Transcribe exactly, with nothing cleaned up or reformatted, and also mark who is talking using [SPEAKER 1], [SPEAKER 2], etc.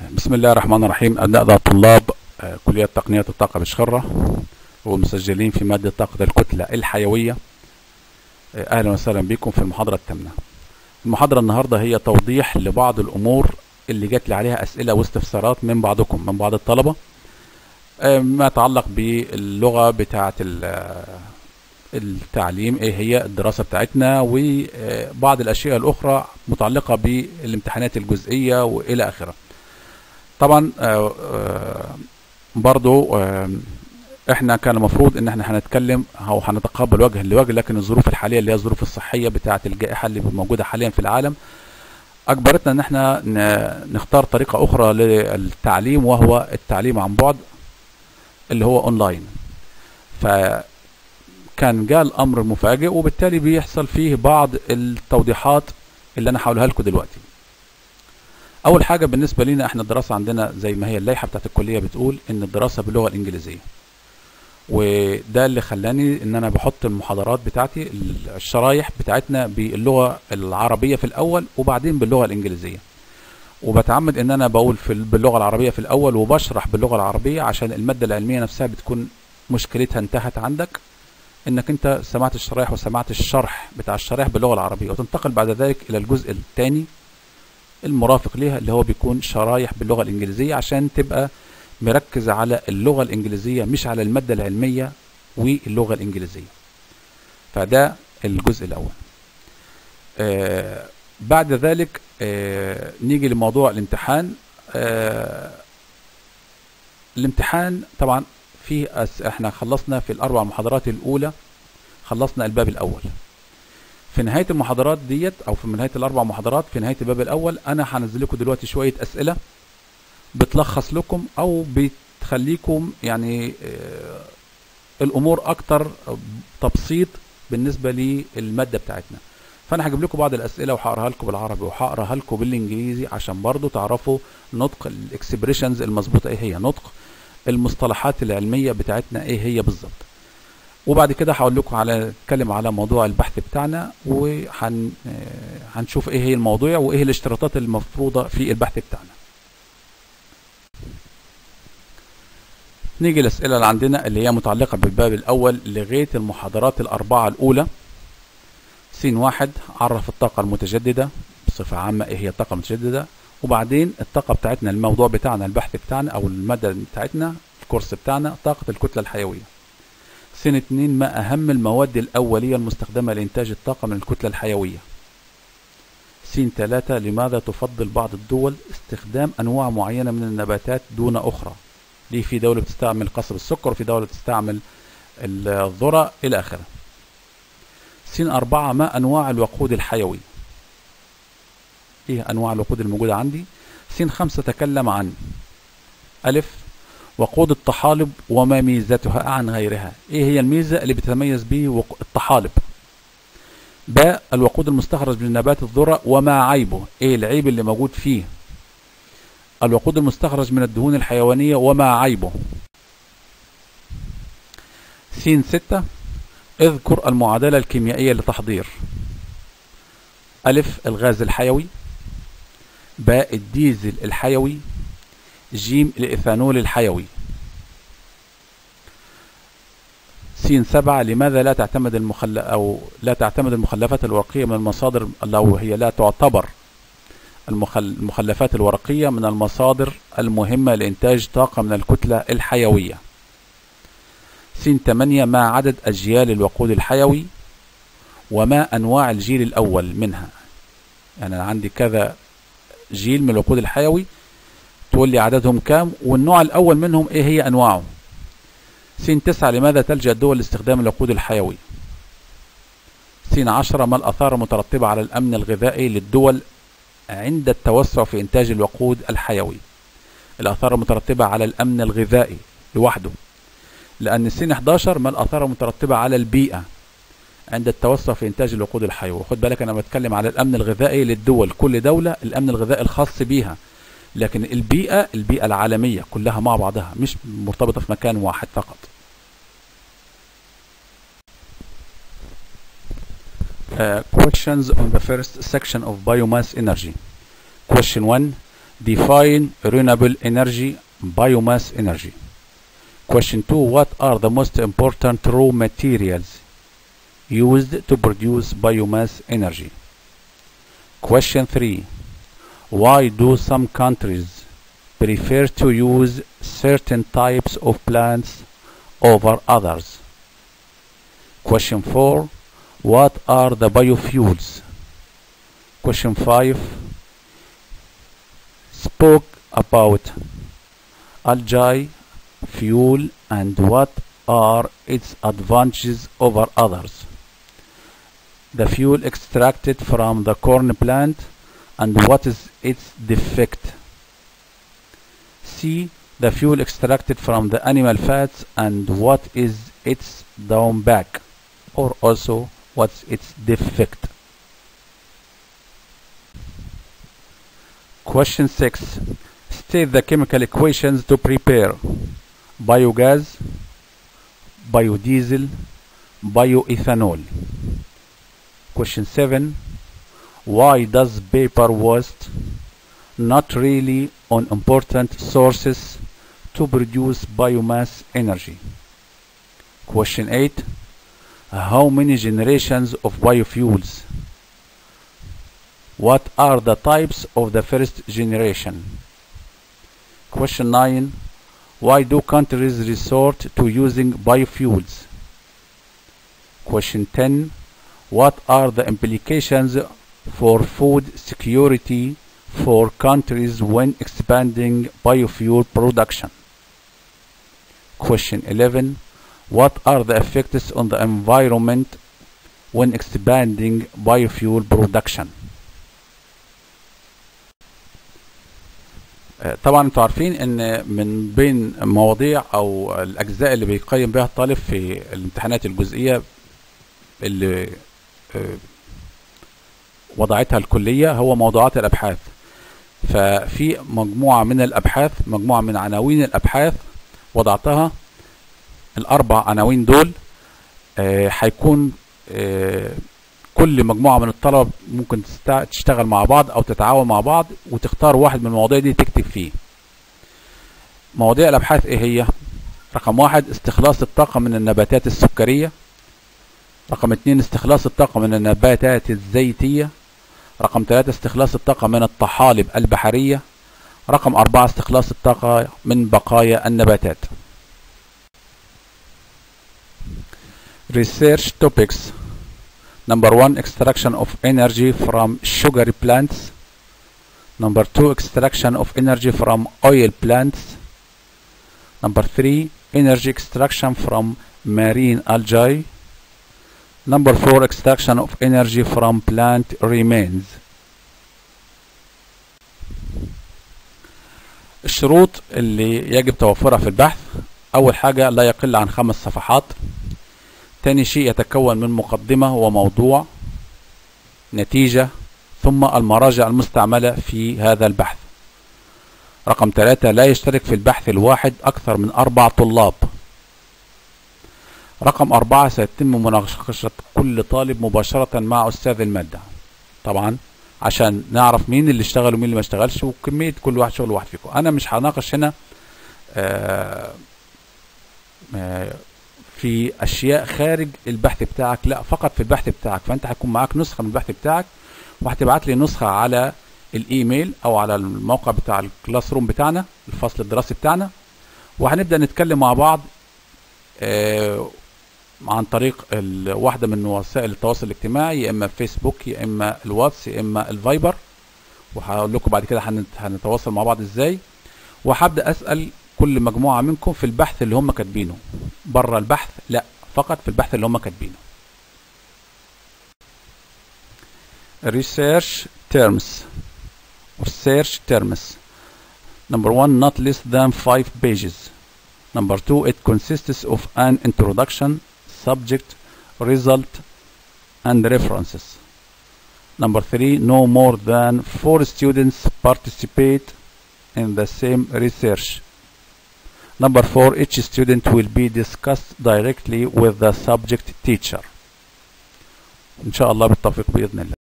[SPEAKER 1] بسم الله الرحمن الرحيم. أبناء طلاب كلية تقنية الطاقة بشخرة والمسجلين في مادة طاقة الكتلة الحيوية، أهلا وسهلا بكم في المحاضرة الثامنة. المحاضرة النهاردة هي توضيح لبعض الأمور اللي جات لي عليها أسئلة واستفسارات من بعضكم من بعض الطلبة، ما يتعلق باللغة بتاعة التعليم، ايه هي الدراسة بتاعتنا، وبعض الأشياء الأخرى متعلقة بالامتحانات الجزئية وإلى آخره. طبعا برضو احنا كان المفروض ان احنا هنتكلم او هنتقابل وجها لوجه، لكن الظروف الحاليه اللي هي الظروف الصحيه بتاعه الجائحه اللي موجوده حاليا في العالم اجبرتنا ان احنا نختار طريقه اخرى للتعليم، وهو التعليم عن بعد اللي هو اونلاين. فكان جاء الامر مفاجئ، وبالتالي بيحصل فيه بعض التوضيحات اللي انا هقولها لكم دلوقتي. اول حاجه بالنسبه لنا احنا الدراسه عندنا زي ما هي اللائحه بتاعت الكليه بتقول ان الدراسه باللغه الانجليزيه، وده اللي خلاني ان انا بحط المحاضرات بتاعتي الشرايح بتاعتنا باللغه العربيه في الاول وبعدين باللغه الانجليزيه، وبتعمد ان انا بقول في باللغه العربيه في الاول وبشرح باللغه العربيه عشان الماده العلميه نفسها بتكون مشكلتها انتهت عندك انك انت سمعت الشرايح وسمعت الشرح بتاع الشرايح باللغه العربيه، وتنتقل بعد ذلك الى الجزء الثاني المرافق ليها اللي هو بيكون شرايح باللغه الانجليزيه عشان تبقى مركز على اللغه الانجليزيه مش على الماده العلميه واللغه الانجليزيه. فده الجزء الاول. آه بعد ذلك آه نيجي لموضوع الامتحان. آه الامتحان طبعا في احنا خلصنا في الاربع محاضرات الاولى، خلصنا الباب الاول. في نهاية المحاضرات ديت او في نهاية الاربع محاضرات في نهاية الباب الاول انا هنزل لكم دلوقتي شوية اسئلة بتلخص لكم او بتخليكم يعني آه الامور اكتر تبسيط بالنسبة للمادة بتاعتنا. فانا هجيب لكم بعض الاسئلة وهقراها لكم بالعربي وهقراها لكم بالانجليزي عشان برضو تعرفوا نطق الاكسبريشنز المظبوطة ايه هي، نطق المصطلحات العلمية بتاعتنا ايه هي بالظبط. وبعد كده هقول لكم على نتكلم على موضوع البحث بتاعنا، وهن هنشوف ايه هي الموضوع وايه الاشتراطات المفروضة في البحث بتاعنا. نيجي الاسئلة اللي عندنا اللي هي متعلقة بالباب الاول لغاية المحاضرات الاربعة الاولى. س واحد، عرف الطاقة المتجددة بصفة عامة، ايه هي الطاقة المتجددة، وبعدين الطاقة بتاعتنا الموضوع بتاعنا البحث بتاعنا او المادة بتاعتنا الكورس بتاعنا طاقة الكتلة الحيوية. س اتنين، ما أهم المواد الأولية المستخدمة لإنتاج الطاقة من الكتلة الحيوية. س تلاتة، لماذا تفضل بعض الدول استخدام أنواع معينة من النباتات دون أخرى؟ ليه في دولة بتستعمل قصب السكر وفي دولة بتستعمل الذرة إلى آخره. س أربعة، ما أنواع الوقود الحيوي؟ إيه أنواع الوقود الموجودة عندي؟ س خمسة، تكلم عن ألف وقود الطحالب وما ميزتها عن غيرها، ايه هي الميزة اللي بتتميز به الطحالب؟ باء، الوقود المستخرج من نبات الذرة وما عيبه، ايه العيب اللي موجود فيه؟ الوقود المستخرج من الدهون الحيوانية وما عيبه؟ س ستة، اذكر المعادلة الكيميائية لتحضير ألف الغاز الحيوي، باء الديزل الحيوي، جيم الإيثانول الحيوي. س سبعة، لماذا لا تعتمد المخل أو لا تعتمد المخلفات الورقية من المصادر، لو هي لا تعتبر المخل... المخلفات الورقية من المصادر المهمة لإنتاج طاقة من الكتلة الحيوية. س ثمانية، ما عدد أجيال الوقود الحيوي وما أنواع الجيل الأول منها؟ يعني أنا عندي كذا جيل من الوقود الحيوي، تقول لي عددهم كام والنوع الأول منهم إيه هي أنواعه. س تسعة، لماذا تلجأ الدول لاستخدام الوقود الحيوي؟ س عشرة، ما الآثار المترتبة على الأمن الغذائي للدول عند التوسع في إنتاج الوقود الحيوي؟ الآثار المترتبة على الأمن الغذائي لوحده، لأن س إحدى عشر، ما الآثار المترتبة على البيئة عند التوسع في إنتاج الوقود الحيوي. خد بالك أنا بتكلم على الأمن الغذائي للدول، كل دولة الأمن الغذائي الخاص بيها، لكن البيئة البيئة العالمية كلها مع بعضها مش مرتبطة في مكان واحد فقط. Uh, questions on the first section of biomass energy. Question one. Define renewable energy, biomass energy. Question two. What are the most important raw materials used to produce biomass energy? Question three. Why do some countries prefer to use certain types of plants over others? Question four. What are the biofuels? Question five. Spoke about algae fuel and what are its advantages over others? The fuel extracted from the corn plant and what is its defect? C. The fuel extracted from the animal fats and what is its drawback, or also what's its defect? Question six. State the chemical equations to prepare biogas, biodiesel, bioethanol. Question seven. Why does paper waste not really on important sources to produce biomass energy? Question eight. How many generations of biofuels? What are the types of the first generation? Question nine. Why do countries resort to using biofuels? Question ten. What are the implications for food security for countries when expanding biofuel production? Question eleven. What are the effects on the environment when expanding biofuel production? طبعا انتوا عارفين ان من بين مواضيع او الاجزاء اللي بيقيم بها الطالب في الامتحانات الجزئيه اللي وضعتها الكليه هو موضوعات الابحاث. ففي مجموعه من الابحاث، مجموعه من عناوين الابحاث وضعتها. الاربع عناوين دول هيكون كل مجموعة من الطلبة ممكن تشتغل مع بعض او تتعاون مع بعض وتختار واحد من المواضيع دي تكتب فيه. مواضيع الابحاث ايه هي؟ رقم واحد استخلاص الطاقة من النباتات السكرية. رقم اتنين استخلاص الطاقة من النباتات الزيتية. رقم ثلاثة استخلاص الطاقة من الطحالب البحرية. رقم اربعة استخلاص الطاقة من بقايا النباتات. Research topics. Number one, extraction of energy from sugar plants. Number two, extraction of energy from oil plants. Number three, energy extraction from marine algae. Number four, extraction of energy from plant remains. الشروط اللي يجب توفرها في البحث: أول حاجة لا يقل عن خمس صفحات. تاني شيء يتكون من مقدمة وموضوع، نتيجة، ثم المراجع المستعملة في هذا البحث. رقم ثلاثة لا يشترك في البحث الواحد أكثر من أربع طلاب. رقم أربعة سيتم مناقشة كل طالب مباشرة مع أستاذ المادة، طبعا عشان نعرف مين اللي اشتغل ومين اللي ما اشتغلش وكمية كل واحد شغل واحد فيكم. أنا مش هناقش هنا آآ آآ في اشياء خارج البحث بتاعك، لا فقط في البحث بتاعك. فانت هيكون معاك نسخه من البحث بتاعك وهتبعت لي نسخه على الايميل او على الموقع بتاع الكلاس روم بتاعنا، الفصل الدراسي بتاعنا، وهنبدا نتكلم مع بعض آه عن طريق واحده من وسائل التواصل الاجتماعي، يا اما فيسبوك يا اما الواتس يا اما الفايبر، وهقول لكم بعد كده هنتواصل مع بعض ازاي. وهبدا اسال كل مجموعة منكم في البحث اللي هم كاتبينه، بره البحث لا، فقط في البحث اللي هم كاتبينه. Research terms. Research terms. Number one, not less than five pages. Number two, it consists of an introduction, subject, result, and references. Number three, no more than four students participate in the same research. Number four, each student will be discussed directly with the subject teacher. إن شاء الله بالتوفيق بإذن الله.